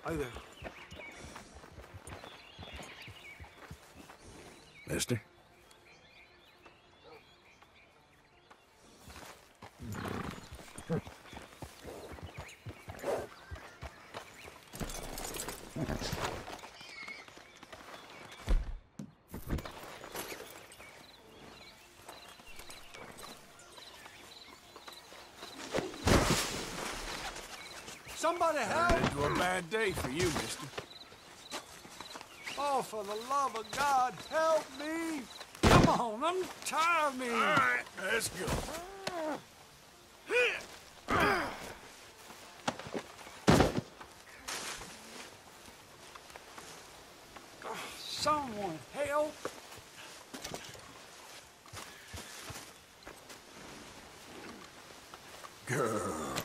Hi there. Mister? Somebody help! Turned into a bad day for you, mister. Oh, for the love of God, help me! Come on, untie me! All right, let's go. Someone help! Girl.